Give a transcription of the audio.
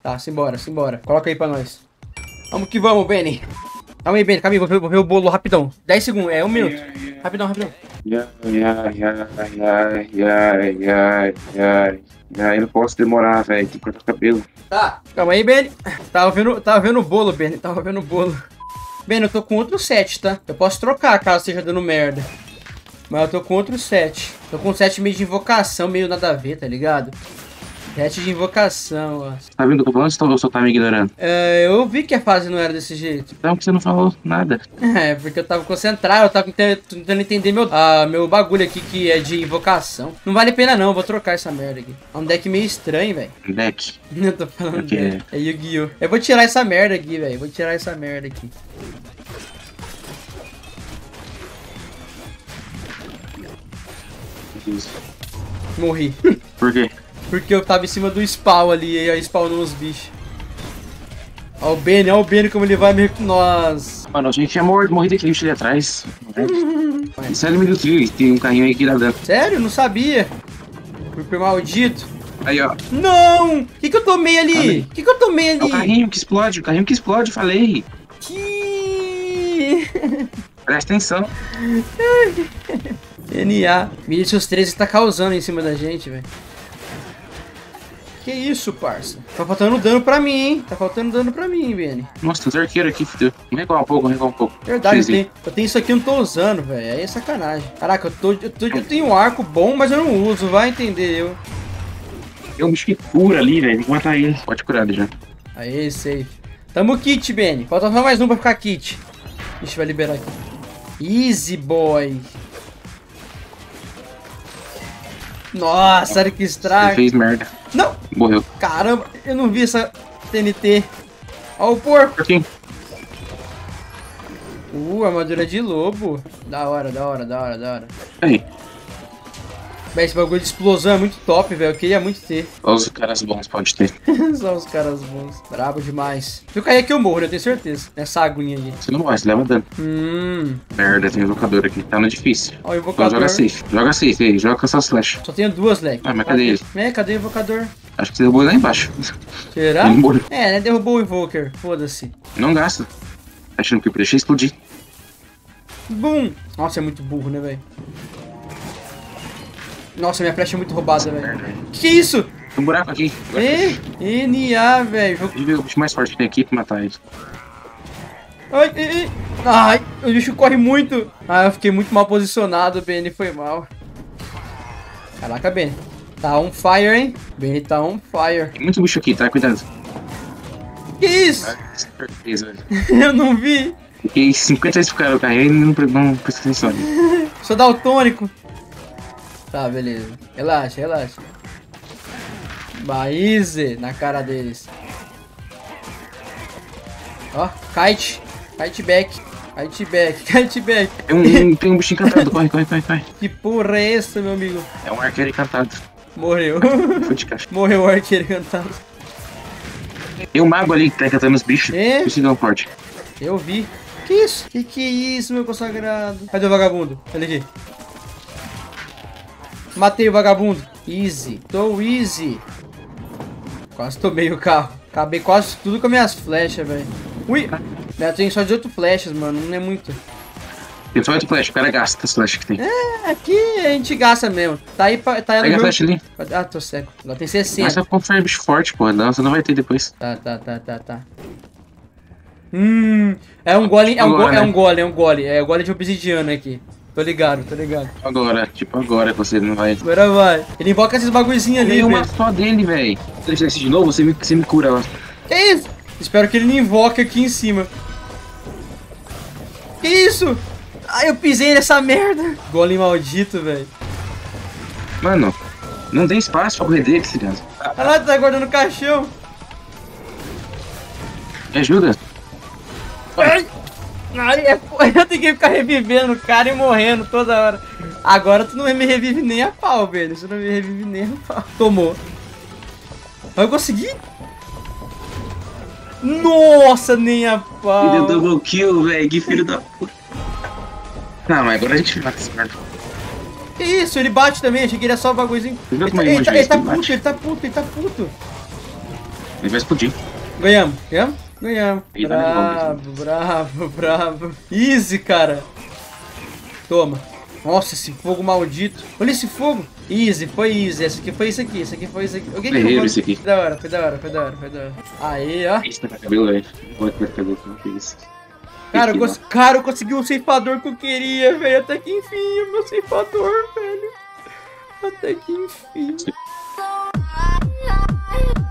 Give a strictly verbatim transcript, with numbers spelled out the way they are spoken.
Tá, simbora, simbora. Coloca aí pra nós. Vamos que vamos, Benny. Calma aí, Benny, calma aí, vou ver, vou ver o bolo rapidão. dez segundos, é um minuto. Rapidão, rapidão. Ai, ai, ai, ai, ai, ai, ai, ai, eu não posso demorar, velho. Tem que cortar o cabelo. Tá, calma aí, Benny. Tava vendo, tava vendo o bolo, Benny, tava vendo o bolo. Benny, eu tô com outro set, tá? Eu posso trocar caso esteja dando merda. Mas eu tô com outro set. Tô com um set meio de invocação, meio nada a ver, tá ligado? Set de invocação, ó. Tá vendo o que eu tô falando ou só tá me ignorando? É, eu vi que a fase não era desse jeito. Então, que você não falou nada. É, porque eu tava concentrado, eu tava tentando entender meu, ah, meu bagulho aqui que é de invocação. Não vale a pena não, eu vou trocar essa merda aqui. É um deck meio estranho, velho. Deck. Eu tô falando Porque deck. É Yu-Gi-Oh! Eu vou tirar essa merda aqui, velho. Vou tirar essa merda aqui. Isso. Morri. Por quê? Porque eu tava em cima do spawn ali e aí spawnou os bichos. Ó o Benny, ó o Benny como ele vai me... Nossa. Mano, a gente tinha morrido, morrido aquele ali atrás. Isso é limite do trio, tem um carrinho aí que dá dano. Sério? Não sabia. Fui maldito. Aí, ó. Não! O que que eu tomei ali? O que que eu tomei ali? É o carrinho que explode, o carrinho que explode, falei. Que... Presta atenção. N A. Milícios treze tá causando em cima da gente, velho. Que isso, parça? Tá faltando dano pra mim, hein? Tá faltando dano pra mim, Benny. Nossa, tem uns arqueiros aqui, fudeu. Vamos recuar um pouco, vamos recuar um pouco. Verdade, eu tenho, eu tenho isso aqui e não tô usando, velho. Aí é sacanagem. Caraca, eu, tô, eu, tô, eu tenho um arco bom, mas eu não uso. Vai entender eu. Tem um bicho que cura ali, velho. Tem que matar ele. Pode curar ele já. Aê, safe. Tamo kit, Benny. Falta só mais um pra ficar kit. A gente vai liberar aqui. Easy, boy. Nossa, olha que estrago. Ele fez merda. Não! Morreu. Caramba, eu não vi essa T N T. Ó o porco. Porquinho. Uh, armadura de lobo. Da hora, da hora, da hora, da hora. Aí. Véi, esse bagulho de explosão é muito top, velho. Eu queria muito ter. Só os caras bons pode ter. Só os caras bons. Brabo demais. Se eu cair aqui eu morro, eu tenho certeza. Nessa aguinha aí. Você não vai, você leva dano. Hum. Merda, tem um invocador aqui. Tá no difícil. Ó o Então invocador. joga safe. Joga safe aí. Joga com essas flash. Só tenho duas, leque. Ah, mas cadê ele? É, cadê o invocador? Acho que você derrubou ele lá embaixo. Será? Ele morreu. É, né? Derrubou o invoker. Foda-se. Não gasta. Achando que eu deixei explodir. Bum! Nossa, é muito burro, né, velho? Nossa, minha flecha é muito roubada, velho. Que isso? Tem um buraco aqui. E, N A, velho. Deixa eu ver o bicho mais forte que tem aqui pra matar ele. Ai, ai, ai, o bicho corre muito. Ah, eu fiquei muito mal posicionado, Benny, foi mal. Caraca, Benny. Tá on fire, hein? Benny tá on fire. Tem muito bicho aqui, tá? Cuidado. Que isso? Ah, certeza, velho. Eu não vi. Fiquei cinquenta vezes pro cara carregar e não, não presta atenção ali. Sou daltônico. Tá, beleza. Relaxa, relaxa. Baize na cara deles. Ó, kite. Kite back. Kite back. Kite back. Tem um, tem um bicho encantado. Corre, corre, corre, corre. Que porra é essa, meu amigo? É um arqueiro encantado. Morreu. Foi de caixa. Morreu o arqueiro encantado. Tem um mago ali que tá encantando os bichos. É? Precisa dar um corte. Eu vi. Que isso? Que que é isso, meu consagrado? Cadê o vagabundo? Olha aqui. Matei o vagabundo. Easy. Tô easy. Quase tomei o carro. Acabei quase tudo com as minhas flechas, velho. Ui! Eu tenho só dezoito flechas, mano. Não é muito. Tem só oito flash. O cara gasta as flash que tem. É, aqui a gente gasta mesmo. Tá aí, pra, tá aí no Pega a meu... flash ali. Ah, tô cego. Agora tem Mas sessenta. você confere bicho forte, pô. Não, você não vai ter depois. Tá, tá, tá, tá, tá. Hum... É um golem, é um, go Agora, é né? um golem, é um golem. É o golem de obsidiana aqui. Tô ligado, tô ligado. Agora, tipo agora que você não vai... Agora vai. Ele invoca esses bagulhozinhos ali, Tem uma velho. só dele, velho. Se ele fizesse de novo, você me, você me cura lá. Que isso? Espero que ele não invoque aqui em cima. Que isso? Ai, eu pisei nessa merda. Golem maldito, velho. Mano, não tem espaço pra correr dele, criança. Olha lá, tá guardando o caixão. Me ajuda. Ai, ai, é... eu tenho que ficar revivendo o cara e morrendo toda hora. Agora tu não me revive nem a pau, velho. Tu não me revive nem a pau. Tomou. Vai conseguir? Nossa, nem a pau. Ele deu double kill, velho. Que filho da puta. Não, mas agora a gente mata esse merda. Que isso? Ele bate também. Achei que ele é só o bagulhozinho. Você viu Ele, como tá, ele ele, tá, imagina ele tá que ele puto, bate? ele tá puto, ele tá puto. Ele vai explodir. Ganhamos, ganhamos? Ganhamos. Ele tá Bravo, bravo, bravo. Easy, cara. Toma. Nossa, esse fogo maldito. Olha esse fogo. Easy, foi easy. Esse aqui foi isso aqui. Esse aqui foi isso aqui. Alguém Guerreiro esse aqui. Foi da hora, foi da hora, foi da hora, foi da hora. Aí, ó. Esse tá com cabelo, velho. Olha que cabelo que não fez. Cara, eu, cons... Cara, eu consegui um ceifador que eu queria, velho. Até que enfim, o meu ceifador, velho. Até que enfim.